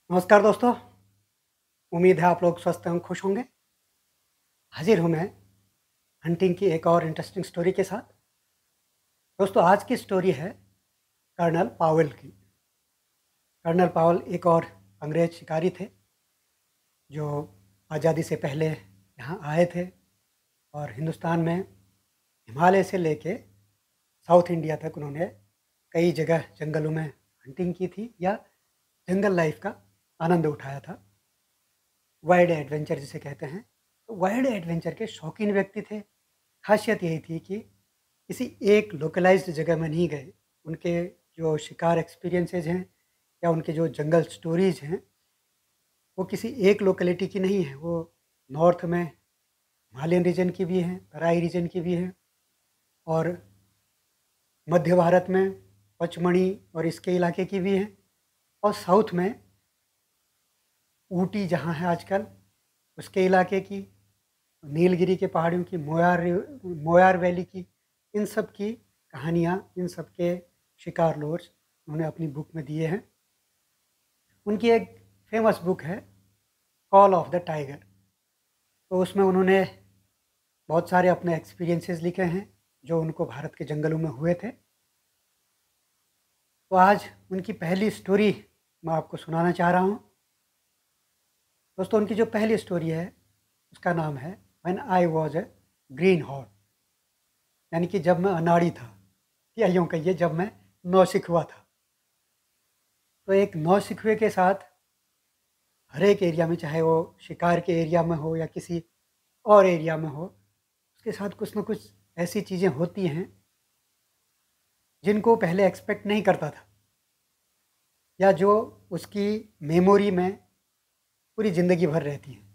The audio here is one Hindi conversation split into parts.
नमस्कार दोस्तों। उम्मीद है आप लोग स्वस्थ एवं खुश होंगे। हाजिर हूँ मैं हंटिंग की एक और इंटरेस्टिंग स्टोरी के साथ। दोस्तों, आज की स्टोरी है कर्नल पावेल की। कर्नल पावेल एक और अंग्रेज शिकारी थे जो आज़ादी से पहले यहाँ आए थे और हिंदुस्तान में हिमालय से लेके साउथ इंडिया तक उन्होंने कई जगह जंगलों में हंटिंग की थी या जंगल लाइफ का आनंद उठाया था। वाइल्ड एडवेंचर जिसे कहते हैं। तो वाइल्ड एडवेंचर के शौकीन व्यक्ति थे। खासियत यही थी कि किसी एक लोकलाइज्ड जगह में नहीं गए। उनके जो शिकार एक्सपीरियंसेस हैं या उनके जो जंगल स्टोरीज हैं वो किसी एक लोकेलिटी की नहीं है। वो नॉर्थ में हिमालयन रीजन की भी हैं, तराई रीजन की भी हैं, और मध्य भारत में पचमढ़ी और इसके इलाके की भी हैं, और साउथ में ऊटी जहाँ है आजकल उसके इलाके की, नीलगिरी के पहाड़ियों की, मोयार वैली की, इन सब की कहानियाँ, इन सब के शिकार लोर्स उन्होंने अपनी बुक में दिए हैं। उनकी एक फेमस बुक है कॉल ऑफ द टाइगर। तो उसमें उन्होंने बहुत सारे अपने एक्सपीरियंसेस लिखे हैं जो उनको भारत के जंगलों में हुए थे। तो आज उनकी पहली स्टोरी मैं आपको सुनाना चाह रहा हूँ। दोस्तों, उनकी जो पहली स्टोरी है उसका नाम है When I Was a Greenhorn हॉर्न, यानी कि जब मैं अनाड़ी था, या यूँ कहिए जब मैं नौसिखुआ था। तो एक नौसिखुए के साथ हर एक एरिया में, चाहे वो शिकार के एरिया में हो या किसी और एरिया में हो, उसके साथ कुछ ना कुछ ऐसी चीज़ें होती हैं जिनको पहले एक्सपेक्ट नहीं करता था, या जो उसकी मेमोरी में पूरी ज़िंदगी भर रहती हैं।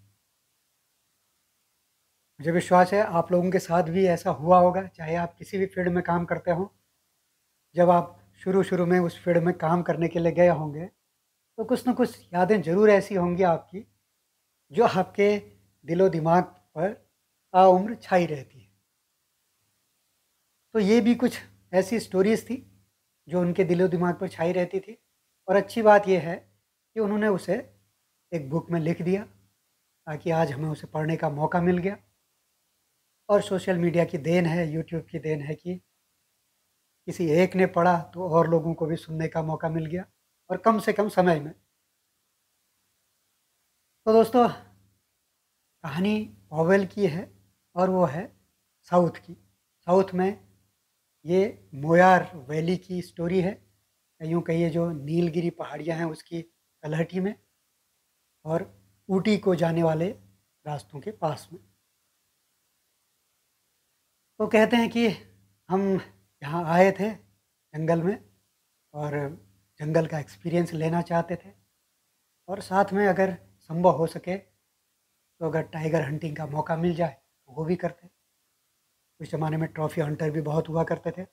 मुझे विश्वास है आप लोगों के साथ भी ऐसा हुआ होगा, चाहे आप किसी भी फील्ड में काम करते हो। जब आप शुरू में उस फील्ड में काम करने के लिए गए होंगे तो कुछ ना कुछ यादें ज़रूर ऐसी होंगी आपकी जो आपके दिलो दिमाग पर ताउम्र छाई रहती है। तो ये भी कुछ ऐसी स्टोरीज़ थी जो उनके दिलो दिमाग पर छाई रहती थी, और अच्छी बात यह है कि उन्होंने उसे एक बुक में लिख दिया ताकि आज हमें उसे पढ़ने का मौका मिल गया। और सोशल मीडिया की देन है, यूट्यूब की देन है कि किसी एक ने पढ़ा तो और लोगों को भी सुनने का मौका मिल गया, और कम से कम समय में। तो दोस्तों, कहानी पॉवेल की है और वो है साउथ की। साउथ में ये मोयार वैली की स्टोरी है, या यूँ कहिए जो नीलगिरी पहाड़ियाँ हैं उसकी तलहटी में, और ऊटी को जाने वाले रास्तों के पास में। तो कहते हैं कि हम यहाँ आए थे जंगल में, और जंगल का एक्सपीरियंस लेना चाहते थे, और साथ में अगर संभव हो सके तो अगर टाइगर हंटिंग का मौका मिल जाए तो वो भी करते। उस ज़माने में ट्रॉफी हंटर भी बहुत हुआ करते थे।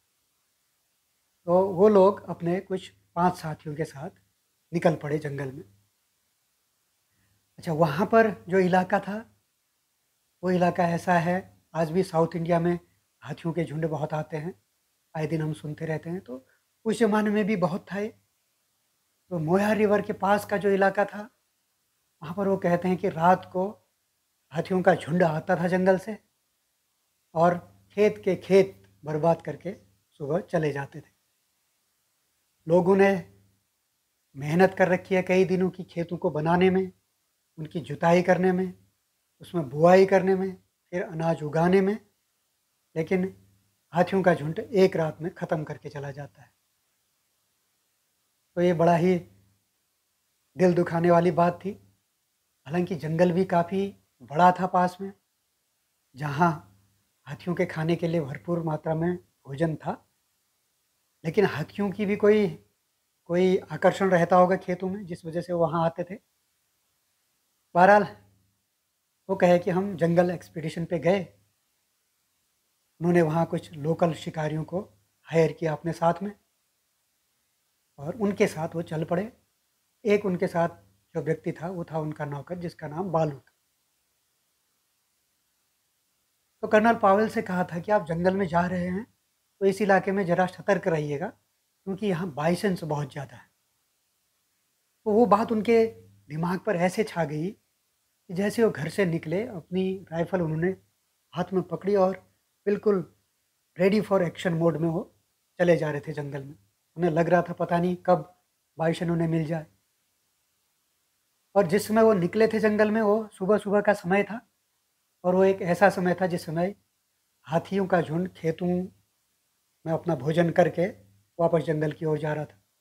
तो वो लोग अपने कुछ 5 साथियों के साथ निकल पड़े जंगल में। अच्छा, वहाँ पर जो इलाका था वो इलाका ऐसा है, आज भी साउथ इंडिया में हाथियों के झुंड बहुत आते हैं, आए दिन हम सुनते रहते हैं। तो उस ज़माने में भी बहुत था ये। तो मोया रिवर के पास का जो इलाका था, वहाँ पर वो कहते हैं कि रात को हाथियों का झुंड आता था जंगल से, और खेत के खेत बर्बाद करके सुबह चले जाते थे। लोगों ने मेहनत कर रखी है कई दिनों की खेतों को बनाने में, उनकी जुताई करने में, उसमें बुआई करने में, फिर अनाज उगाने में, लेकिन हाथियों का झुंड एक रात में ख़त्म करके चला जाता है। तो ये बड़ा ही दिल दुखाने वाली बात थी। हालांकि जंगल भी काफ़ी बड़ा था पास में, जहाँ हाथियों के खाने के लिए भरपूर मात्रा में भोजन था, लेकिन हाथियों की भी कोई कोई आकर्षण रहता होगा खेतों में, जिस वजह से वो वहाँ आते थे। बहरहाल, वो कहे कि हम जंगल एक्सपीडिशन पे गए। उन्होंने वहाँ कुछ लोकल शिकारियों को हायर किया अपने साथ में, और उनके साथ वो चल पड़े। एक उनके साथ जो व्यक्ति था वो था उनका नौकर, जिसका नाम बालू था। तो कर्नल पावेल से कहा था कि आप जंगल में जा रहे हैं तो इस इलाके में ज़रा सतर्क रहिएगा, क्योंकि यहाँ बाइसन्स बहुत ज़्यादा है। तो वो बात उनके दिमाग पर ऐसे छा गई कि जैसे वो घर से निकले, अपनी राइफ़ल उन्होंने हाथ में पकड़ी और बिल्कुल रेडी फॉर एक्शन मोड में वो चले जा रहे थे जंगल में। उन्हें लग रहा था पता नहीं कब बारिश उन्हें मिल जाए। और जिस समय वो निकले थे जंगल में, वो सुबह-सुबह का समय था और वो एक ऐसा समय था जिस समय हाथियों का झुंड खेतों में अपना भोजन करके वापस जंगल की ओर जा रहा था।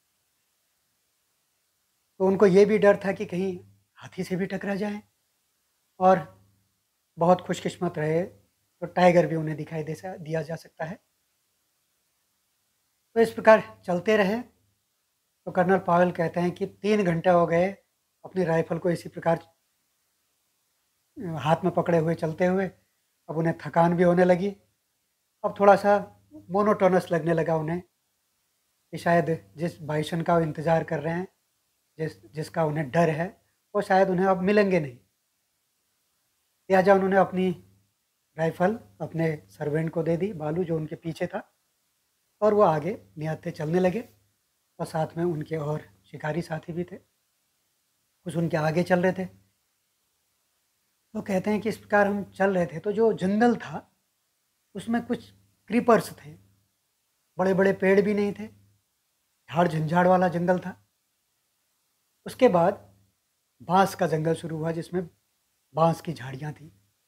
तो उनको ये भी डर था कि कहीं हाथी से भी टकरा जाएँ, और बहुत खुशकिस्मत रहे तो टाइगर भी उन्हें दिखाई दे सा दिया जा सकता है। तो इस प्रकार चलते रहे। तो कर्नल पावेल कहते हैं कि 3 घंटे हो गए अपनी राइफ़ल को इसी प्रकार हाथ में पकड़े हुए चलते हुए। अब उन्हें थकान भी होने लगी। अब थोड़ा-सा मोनोटोनस लगने लगा उन्हें कि शायद जिस बाइसन का वो इंतज़ार कर रहे हैं, जिसका उन्हें डर है, वो शायद उन्हें अब मिलेंगे नहीं। लिहाजा उन्होंने अपनी राइफ़ल अपने सर्वेंट को दे दी, बालू जो उनके पीछे था, और वो आगे निहत्थे चलने लगे। और साथ में उनके और शिकारी साथी भी थे, कुछ उनके आगे चल रहे थे। तो कहते हैं कि इस प्रकार हम चल रहे थे तो जो जंगल था उसमें कुछ क्रीपर्स थे, बड़े-बड़े पेड़ भी नहीं थे, झाड़-झंझाड़ वाला जंगल था। उसके बाद बाँस का जंगल शुरू हुआ जिसमें बाँस की झाड़ियाँ थीं।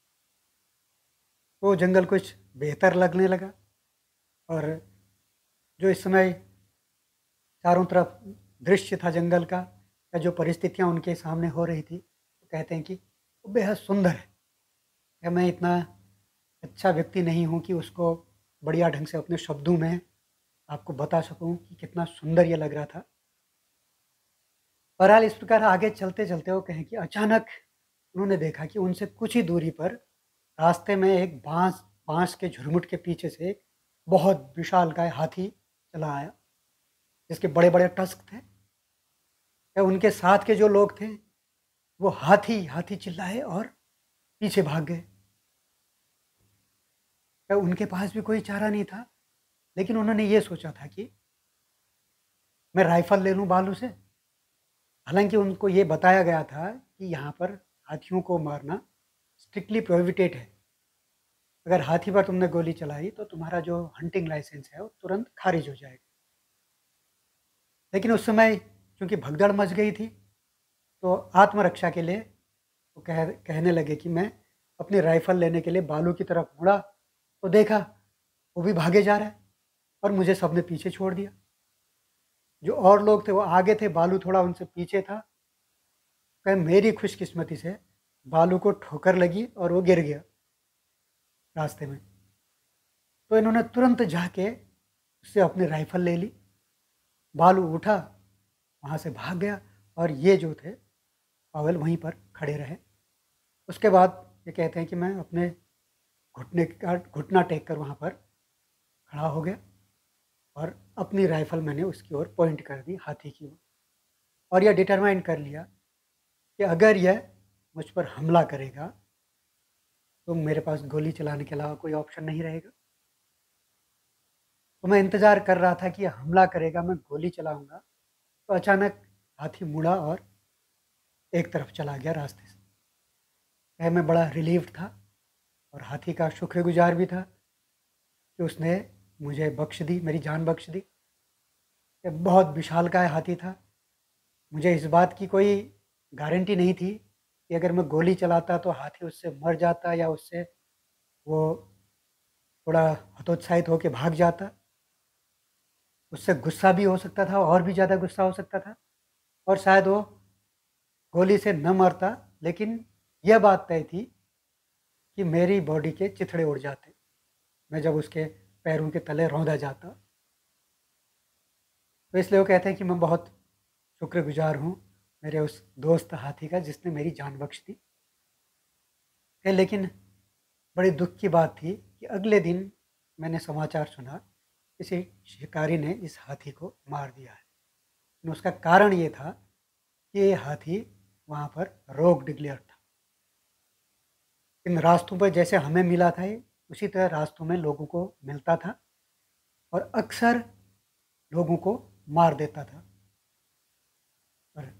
वो जंगल कुछ बेहतर लगने लगा, और जो इस समय चारों तरफ दृश्य था जंगल का, या जो परिस्थितियाँ उनके सामने हो रही थी, तो कहते हैं कि वो बेहद सुंदर है। या मैं इतना अच्छा व्यक्ति नहीं हूँ कि उसको बढ़िया ढंग से अपने शब्दों में आपको बता सकूँ कि कितना सुंदर ये लग रहा था। बहरहाल इस प्रकार आगे चलते-चलते वो कहें कि अचानक उन्होंने देखा कि उनसे कुछ ही दूरी पर रास्ते में एक बाँस बाँस के झुरमुट के पीछे से एक बहुत विशालकाय हाथी चला आया, जिसके बड़े-बड़े टस्क थे। या उनके साथ के जो लोग थे, वो हाथी, हाथी चिल्लाए और पीछे भाग गए। या उनके पास भी कोई चारा नहीं था, लेकिन उन्होंने ये सोचा था कि मैं राइफ़ल ले लूँ भालू से। हालाँकि उनको ये बताया गया था कि यहाँ पर हाथियों को मारना स्ट्रिक्टली प्रोहिबिटेड है। अगर हाथी पर तुमने गोली चलाई तो तुम्हारा जो हंटिंग लाइसेंस है वो तुरंत खारिज हो जाएगा। लेकिन उस समय चूँकि भगदड़ मच गई थी, तो आत्मरक्षा के लिए वो कहने लगे कि मैं अपनी राइफ़ल लेने के लिए बालू की तरफ मुड़ा, तो देखा वो भी भागे जा रहा है और मुझे सबने पीछे छोड़ दिया। जो और लोग थे वो आगे थे, बालू थोड़ा उनसे पीछे था। कहे मेरी खुशकिस्मती से बालू को ठोकर लगी और वो गिर गया रास्ते में। तो इन्होंने तुरंत जाके उससे अपनी राइफ़ल ले ली। बालू उठा, वहाँ से भाग गया, और ये जो थे पावेल वहीं पर खड़े रहे। उसके बाद ये कहते हैं कि मैं अपने घुटना टेक कर वहाँ पर खड़ा हो गया और अपनी राइफ़ल मैंने उसकी ओर पॉइंट कर दी, हाथी की ओर। और यह डिटरमाइन कर लिया कि अगर यह मुझ पर हमला करेगा, तो मेरे पास गोली चलाने के अलावा कोई ऑप्शन नहीं रहेगा। तो मैं इंतज़ार कर रहा था कि ये हमला करेगा, मैं गोली चलाऊँगा, तो अचानक हाथी मुड़ा और एक तरफ चला गया रास्ते से। मैं बड़ा रिलीव्ड था और हाथी का शुक्रगुज़ार भी था कि उसने मुझे बख्श दी, मेरी जान बख्श दी। ये बहुत विशालकाय हाथी था। मुझे इस बात की कोई गारंटी नहीं थी कि अगर मैं गोली चलाता तो हाथी उससे मर जाता या उससे वो थोड़ा हतोत्साहित होके भाग जाता। उससे गुस्सा भी हो सकता था, और भी ज़्यादा गुस्सा हो सकता था, और शायद वो गोली से न मरता, लेकिन यह बात तय थी कि मेरी बॉडी के चिथड़े उड़ जाते, मैं जब उसके पैरों के तले रौंदा जाता। तो इसलिए वो कहते हैं कि मैं बहुत शुक्रगुज़ार हूँ मेरे उस दोस्त हाथी का जिसने मेरी जान बख्श दी। लेकिन बड़ी दुःख की बात थी कि अगले दिन मैंने समाचार सुना, किसी शिकारी ने इस हाथी को मार दिया है। और उसका कारण ये था कि ये हाथी वहाँ पर रोग डिक्लेयर था। इन रास्तों पर जैसे हमें मिला था ये, उसी तरह रास्तों में लोगों को मिलता था और अक्सर लोगों को मार देता था। और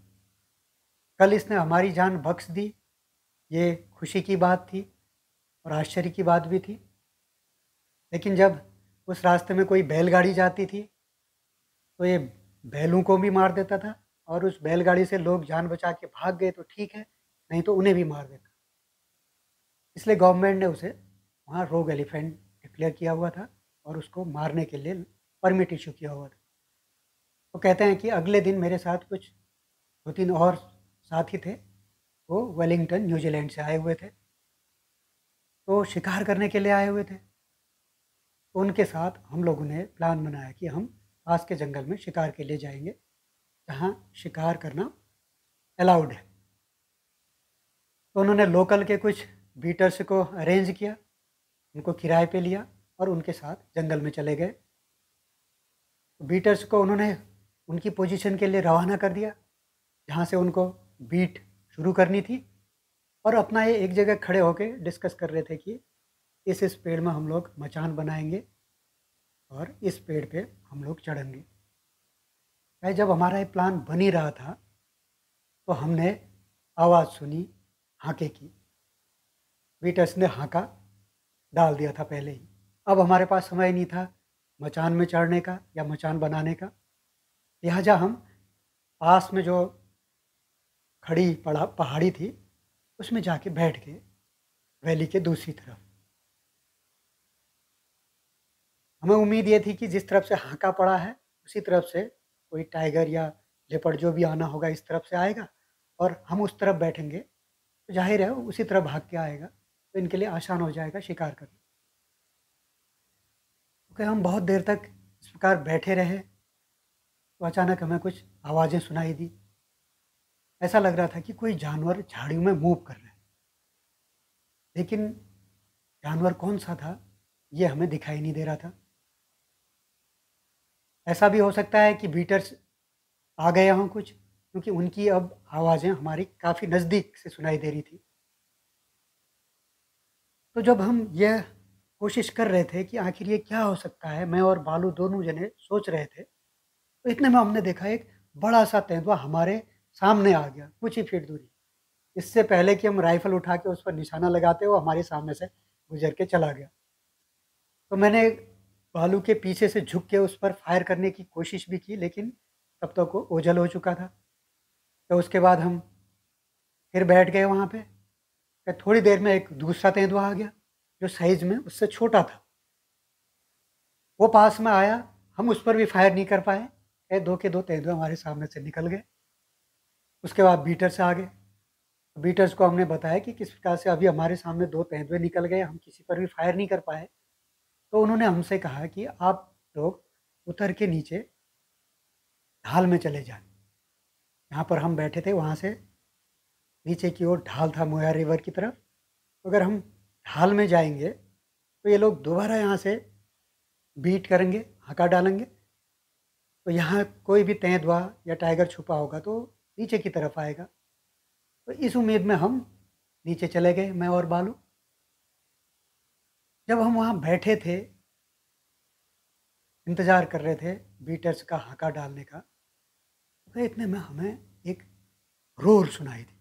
कल इसने हमारी जान बख्श दी, ये खुशी की बात थी और आश्चर्य की बात भी थी। लेकिन जब उस रास्ते में कोई बैलगाड़ी जाती थी तो ये बैलों को भी मार देता था, और उस बैलगाड़ी से लोग जान बचा के भाग गए तो ठीक है, नहीं तो उन्हें भी मार देता। इसलिए गवर्नमेंट ने उसे वहाँ रोग एलिफेंट डिक्लेयर किया हुआ था और उसको मारने के लिए परमिट इशू किया हुआ था। वो कहते हैं कि अगले दिन मेरे साथ कुछ 2-3 और साथी थे, वो वेलिंगटन न्यूजीलैंड से आए हुए थे, तो शिकार करने के लिए आए हुए थे। तो उनके साथ हम लोगों ने प्लान बनाया कि हम पास के जंगल में शिकार के लिए जाएंगे, जहाँ शिकार करना अलाउड है। तो उन्होंने लोकल के कुछ बीटर्स को अरेंज किया, उनको किराए पे लिया और उनके साथ जंगल में चले गए। तो बीटर्स को उन्होंने उनकी पोजीशन के लिए रवाना कर दिया, जहाँ से उनको बीट शुरू करनी थी, और अपना ये एक जगह खड़े होकर डिस्कस कर रहे थे कि इस पेड़ में हम लोग मचान बनाएंगे और इस पेड़ पे हम लोग चढ़ेंगे। भाई जब हमारा ये प्लान बन ही रहा था तो हमने आवाज़ सुनी हाके की। बीटर्स ने हाका डाल दिया था पहले ही। अब हमारे पास समय नहीं था मचान में चढ़ने का या मचान बनाने का, लिहाजा हम पास में जो खड़ी पहाड़ी थी उसमें जाके बैठ गए, वैली के दूसरी तरफ। हमें उम्मीद ये थी कि जिस तरफ से हाका पड़ा है उसी तरफ से कोई टाइगर या लेपर्ड जो भी आना होगा इस तरफ से आएगा, और हम उस तरफ बैठेंगे तो जाहिर है उसी तरफ भाग के आएगा, तो इनके लिए आसान हो जाएगा शिकार करना। क्योंकि हम बहुत देर तक इस प्रकार बैठे रहे तो अचानक हमें कुछ आवाज़ें सुनाई दी। ऐसा लग रहा था कि कोई जानवर झाड़ियों में मूव कर रहा है, लेकिन जानवर कौन सा था ये हमें दिखाई नहीं दे रहा था। ऐसा भी हो सकता है कि बीटर्स आ गए हों कुछ, क्योंकि उनकी अब आवाज़ें हमारी काफ़ी नज़दीक से सुनाई दे रही थी। तो जब हम यह कोशिश कर रहे थे कि आखिर ये क्या हो सकता है, मैं और बालू दोनों जने सोच रहे थे, तो इतने में हमने देखा एक बड़ा सा तेंदुआ हमारे सामने आ गया, कुछ ही फीट दूरी। इससे पहले कि हम राइफल उठा के उस पर निशाना लगाते, वो हमारे सामने से गुजर के चला गया। तो मैंने भालू के पीछे से झुक के उस पर फायर करने की कोशिश भी की, लेकिन तब तक वो ओझल हो चुका था। तो उसके बाद हम फिर बैठ गए वहाँ पे। फिर थोड़ी देर में एक दूसरा तेंदुआ आ गया जो साइज़ में उससे छोटा था। वो पास में आया, हम उस पर भी फायर नहीं कर पाए। दो के दो तेंदुए हमारे सामने से निकल गए। उसके बाद बीटर्स आ गए। बीटर्स को हमने बताया कि किस प्रकार से अभी हमारे सामने दो तेंदुए निकल गए, हम किसी पर भी फायर नहीं कर पाए। तो उन्होंने हमसे कहा कि आप लोग उतर के नीचे ढाल में चले जाएं। यहाँ पर हम बैठे थे वहाँ से नीचे की ओर ढाल था मोया रिवर की तरफ। अगर हम ढाल में जाएंगे तो ये लोग दोबारा यहाँ से बीट करेंगे, हाका डालेंगे, तो यहाँ कोई भी तेंदुआ या टाइगर छुपा होगा तो नीचे की तरफ आएगा। तो इस उम्मीद में हम नीचे चले गए, मैं और बालू। जब हम वहाँ बैठे थे, इंतज़ार कर रहे थे बीटर्स का हाका डालने का, तो इतने में हमें एक रोर सुनाई दी।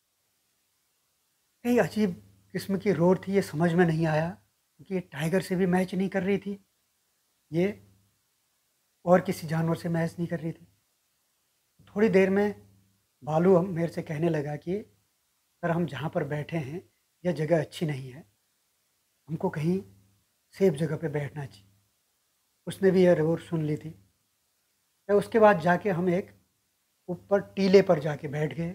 कई अजीब किस्म की रोर थी, ये समझ में नहीं आया, क्योंकि ये टाइगर से भी मैच नहीं कर रही थी, ये और किसी जानवर से मैच नहीं कर रही थी। थोड़ी देर में बालू हम मेरे से कहने लगा कि सर हम जहाँ पर बैठे हैं यह जगह अच्छी नहीं है, हमको कहीं सेफ जगह पे बैठना चाहिए। उसने भी यह रोर सुन ली थी। तो उसके बाद जाके हम एक ऊपर टीले पर जाके बैठ गए।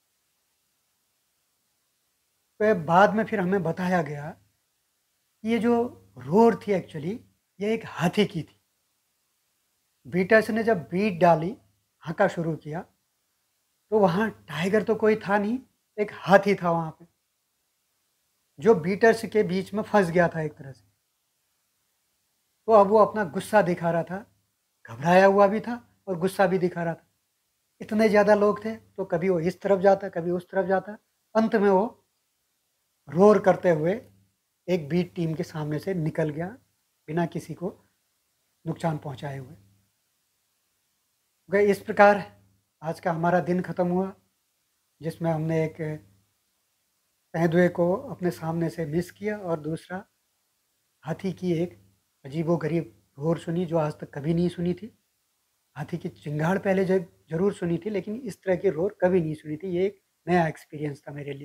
तो बाद में फिर हमें बताया गया कि ये जो रोर थी एक्चुअली ये एक हाथी की थी। बीटर्स ने जब बीट डाली, हाका शुरू किया, तो वहाँ टाइगर तो कोई था नहीं, एक हाथी था वहाँ पे, जो बीटर्स के बीच में फंस गया था एक तरह से। तो अब वो अपना गुस्सा दिखा रहा था, घबराया हुआ भी था और गुस्सा भी दिखा रहा था। इतने ज़्यादा लोग थे तो कभी वो इस तरफ जाता, कभी उस तरफ जाता। अंत में वो रोर करते हुए एक बीट टीम के सामने से निकल गया, बिना किसी को नुकसान पहुंचाए हुए। गए इस प्रकार आज का हमारा दिन ख़त्म हुआ। जिसमें हमने एक तेंदुए को अपने सामने से मिस किया और दूसरा हाथी की एक अजीबो-गरीब रोर सुनी जो आज तक कभी नहीं सुनी थी। हाथी की चिंगाड़ पहले ज़रूर सुनी थी, लेकिन इस तरह की रोर कभी नहीं सुनी थी। ये एक नया एक्सपीरियंस था मेरे लिए।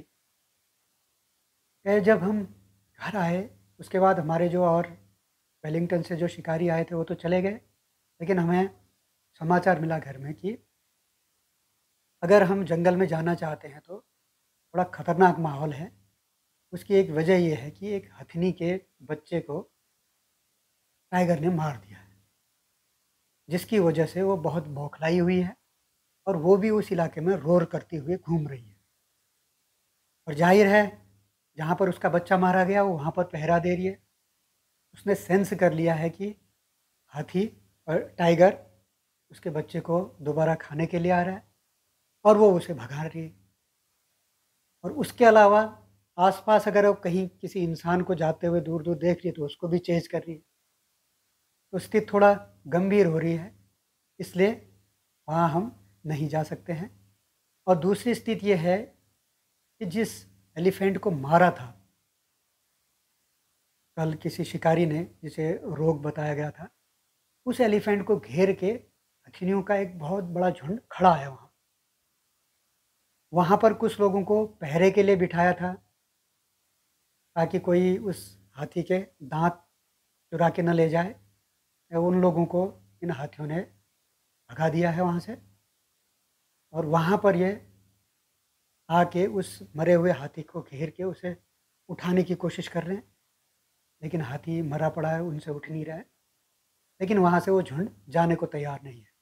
जब हम घर आए, उसके बाद हमारे जो और वेलिंगटन से जो शिकारी आए थे वो तो चले गए, लेकिन हमें समाचार मिला घर में कि अगर हम जंगल में जाना चाहते हैं तो थोड़ा खतरनाक माहौल है। उसकी एक वजह ये है कि एक हथिनी के बच्चे को टाइगर ने मार दिया है, जिसकी वजह से वो बहुत बौखलाई हुई है और वो भी उस इलाके में रोर करती हुई घूम रही है। और ज़ाहिर है, जहाँ पर उसका बच्चा मारा गया वो वहाँ पर पहरा दे रही है। उसने सेंस कर लिया है कि हाथी और टाइगर उसके बच्चे को दोबारा खाने के लिए आ रहा है और वो उसे भगा रही है। और उसके अलावा आस-पास अगर वो कहीं किसी इंसान को जाते हुए दूर-दूर देख रही है तो उसको भी चेज़ कर रही है। तो स्थिति थोड़ा गंभीर हो रही है, इसलिए वहाँ हम नहीं जा सकते हैं। और दूसरी स्थिति ये है कि जिस एलिफेंट को मारा था, कल किसी शिकारी ने जिसे रोग बताया गया था, उस एलिफेंट को घेर के हथिनियों का एक बहुत बड़ा झुंड खड़ा है वहाँ। वहाँ पर कुछ लोगों को पहरे के लिए बिठाया था, ताकि कोई उस हाथी के दाँत चुरा के न ले जाए। उन लोगों को इन हाथियों ने भगा दिया है वहाँ से और वहाँ पर ये आके उस मरे हुए हाथी को घेर के उसे उठाने की कोशिश कर रहे हैं, लेकिन हाथी मरा पड़ा है, उनसे उठ नहीं रहा है। लेकिन वहाँ से वो झुंड जाने को तैयार नहीं है।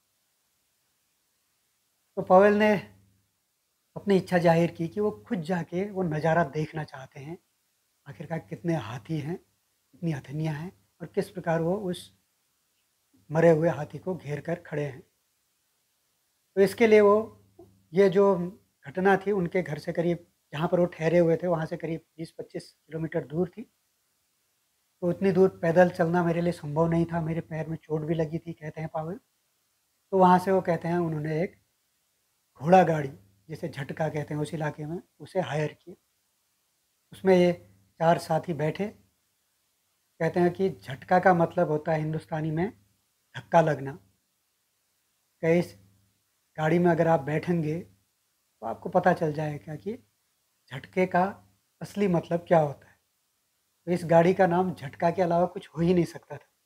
तो पवेल ने अपनी इच्छा ज़ाहिर की कि वो खुद जाके वो नज़ारा देखना चाहते हैं। आखिरकार कितने हाथी हैं, कितनी हथनियाँ हैं और किस प्रकार वो उस मरे हुए हाथी को घेर कर खड़े हैं। तो इसके लिए वो ये जो घटना थी उनके घर से करीब, जहाँ पर वो ठहरे हुए थे वहाँ से करीब 20-25 किलोमीटर दूर थी। तो उतनी दूर पैदल चलना मेरे लिए संभव नहीं था, मेरे पैर में चोट भी लगी थी कहते हैं पावेल। तो वहाँ से वो कहते हैं उन्होंने एक घोड़ा गाड़ी, जिसे झटका कहते हैं उस इलाके में, उसे हायर किया। उसमें ये 4 साथी बैठे। कहते हैं कि झटका का मतलब होता है हिंदुस्तानी में धक्का लगना। कि इस गाड़ी में अगर आप बैठेंगे तो आपको पता चल जाएगा कि झटके का असली मतलब क्या होता है। तो इस गाड़ी का नाम झटका के अलावा कुछ हो ही नहीं सकता था।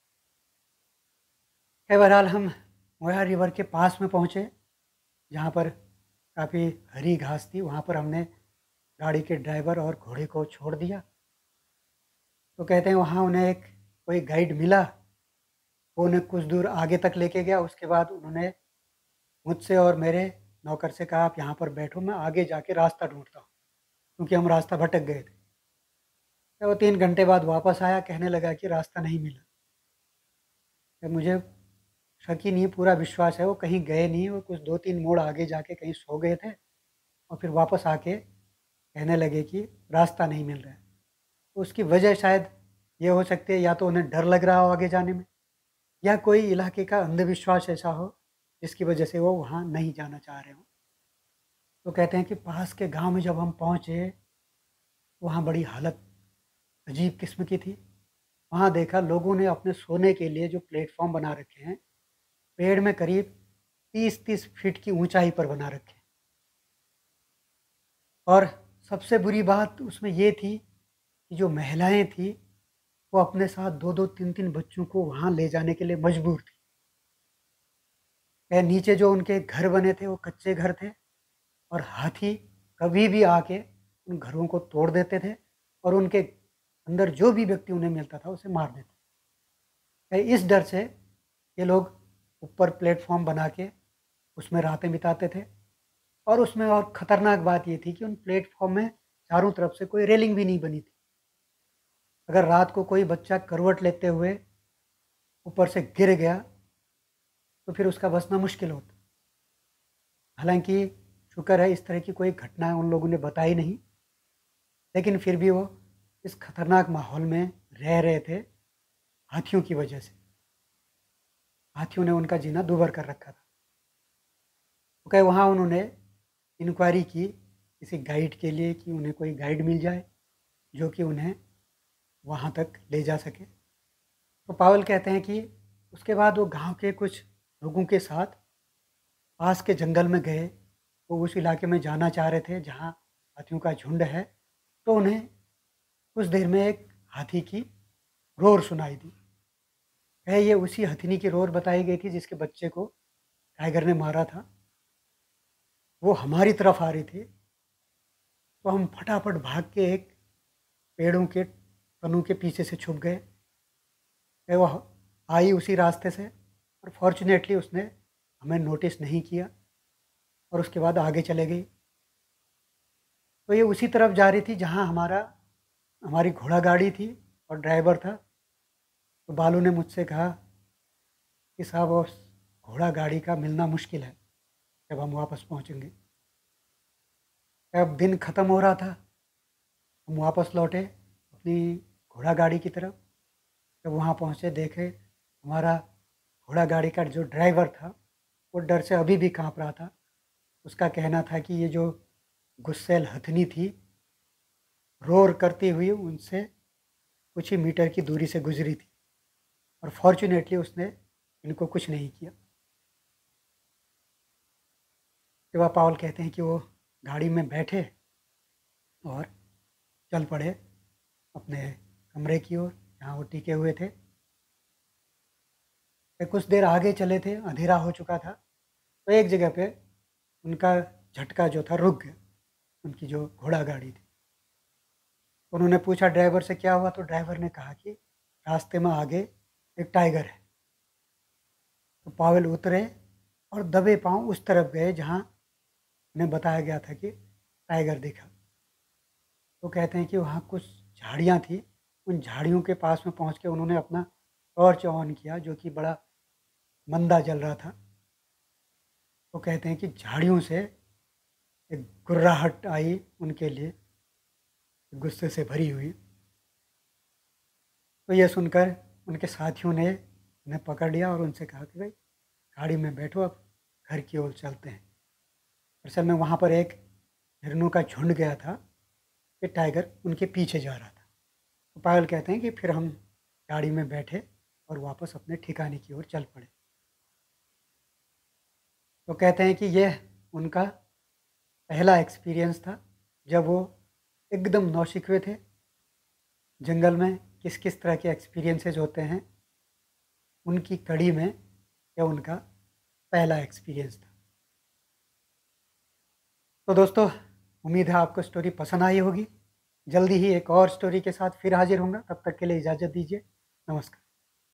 बहरहाल हम मोया रिवर के पास में पहुँचे, जहाँ पर काफ़ी हरी घास थी। वहाँ पर हमने गाड़ी के ड्राइवर और घोड़े को छोड़ दिया। तो कहते हैं वहाँ उन्हें एक कोई गाइड मिला, वो उन्हें कुछ दूर आगे तक लेके गया। उसके बाद उन्होंने मुझसे और मेरे नौकर से कहा, आप यहाँ पर बैठो, मैं आगे जाके रास्ता ढूँढता हूँ, क्योंकि हम रास्ता भटक गए थे। तो वो 3 घंटे बाद वापस आया, कहने लगा कि रास्ता नहीं मिला। तो मुझे शक ही नहीं, पूरा विश्वास है वो कहीं गए नहीं, वो कुछ 2-3 मोड़ आगे जाके कहीं सो गए थे और फिर वापस आके कहने लगे कि रास्ता नहीं मिल रहा है। तो उसकी वजह शायद ये हो सकती है, या तो उन्हें डर लग रहा हो आगे जाने में, या कोई इलाके का अंधविश्वास ऐसा हो जिसकी वजह से वो वहाँ नहीं जाना चाह रहे हों। तो कहते हैं कि पास के गांव में जब हम पहुँचे, वहाँ बड़ी हालत अजीब किस्म की थी। वहाँ देखा लोगों ने अपने सोने के लिए जो प्लेटफॉर्म बना रखे हैं, पेड़ में करीब 30-30 फीट की ऊंचाई पर बना रखे हैं। और सबसे बुरी बात उसमें ये थी कि जो महिलाएं थी वो अपने साथ 2-2 3-3 बच्चों को वहाँ ले जाने के लिए मजबूर थी। नीचे जो उनके घर बने थे वो कच्चे घर थे और हाथी कभी भी आके उन घरों को तोड़ देते थे और उनके अंदर जो भी व्यक्ति उन्हें मिलता था उसे मार देते थे। इस डर से ये लोग ऊपर प्लेटफॉर्म बना के उसमें रातें बिताते थे। और उसमें और ख़तरनाक बात ये थी कि उन प्लेटफॉर्म में चारों तरफ से कोई रेलिंग भी नहीं बनी थी। अगर रात को कोई बच्चा करवट लेते हुए ऊपर से गिर गया तो फिर उसका बचना मुश्किल होता। हालांकि शुक्र है इस तरह की कोई घटना उन लोगों ने बताई नहीं, लेकिन फिर भी वो इस खतरनाक माहौल में रह रहे थे हाथियों की वजह से। हाथियों ने उनका जीना दूभर कर रखा था। तो क्या वहाँ उन्होंने इंक्वायरी की किसी गाइड के लिए कि उन्हें कोई गाइड मिल जाए जो कि उन्हें वहाँ तक ले जा सके। तो पावेल कहते हैं कि उसके बाद वो गांव के कुछ लोगों के साथ पास के जंगल में गए। वो उस इलाके में जाना चाह रहे थे जहाँ हाथियों का झुंड है। तो उन्हें कुछ देर में एक हाथी की रोर सुनाई दी। वह ये उसी हथिनी की रोर बताई गई थी जिसके बच्चे को टाइगर ने मारा था। वो हमारी तरफ आ रही थी। तो हम फटाफट भाग के एक पेड़ों के तनों के पीछे से छुप गए। वो आई उसी रास्ते से और फॉर्चुनेटली उसने हमें नोटिस नहीं किया और उसके बाद आगे चले गई। तो ये उसी तरफ जा रही थी जहाँ हमारी घोड़ा गाड़ी थी और ड्राइवर था। तो बालू ने मुझसे कहा कि साहब उस घोड़ा गाड़ी का मिलना मुश्किल है जब हम वापस पहुँचेंगे। अब दिन ख़त्म हो रहा था। हम वापस लौटे अपनी घोड़ा गाड़ी की तरफ। जब वहाँ पहुँचे देखे हमारा घोड़ा गाड़ी का जो ड्राइवर था वो डर से अभी भी काँप रहा था। उसका कहना था कि ये जो गुस्सैल हथनी थी रोर करती हुई उनसे कुछ ही मीटर की दूरी से गुजरी थी और फॉर्चुनेटली उसने इनको कुछ नहीं किया। शिवा पावल कहते हैं कि वो गाड़ी में बैठे और चल पड़े अपने कमरे की ओर जहाँ वो टिके हुए थे। कुछ देर आगे चले थे, अंधेरा हो चुका था। तो एक जगह पे उनका झटका जो था रुक गया, उनकी जो घोड़ा गाड़ी थी। उन्होंने पूछा ड्राइवर से क्या हुआ। तो ड्राइवर ने कहा कि रास्ते में आगे एक टाइगर है। तो पावेल उतरे और दबे पांव उस तरफ गए जहाँ उन्हें बताया गया था कि टाइगर दिखा। तो कहते हैं कि वहाँ कुछ झाड़ियाँ थी। उन झाड़ियों के पास में पहुँच के उन्होंने अपना टॉर्च ऑन किया जो कि बड़ा मंदा जल रहा था। तो कहते हैं कि झाड़ियों से एक गुर्राहट आई उनके लिए, गुस्से से भरी हुई। तो यह सुनकर उनके साथियों ने उन्हें पकड़ लिया और उनसे कहा कि भाई गाड़ी में बैठो, अब घर की ओर चलते हैं। असल में वहाँ पर एक हिरणों का झुंड गया था कि टाइगर उनके पीछे जा रहा था। तो पायल कहते हैं कि फिर हम गाड़ी में बैठे और वापस अपने ठिकाने की ओर चल पड़े। तो कहते हैं कि यह उनका पहला एक्सपीरियंस था जब वो एकदम नौशिकवे थे। जंगल में किस किस तरह के एक्सपीरियंसेस होते हैं उनकी कड़ी में यह उनका पहला एक्सपीरियंस था। तो दोस्तों, उम्मीद है आपको स्टोरी पसंद आई होगी। जल्दी ही एक और स्टोरी के साथ फिर हाजिर होऊंगा। तब तक के लिए इजाज़त दीजिए। नमस्कार।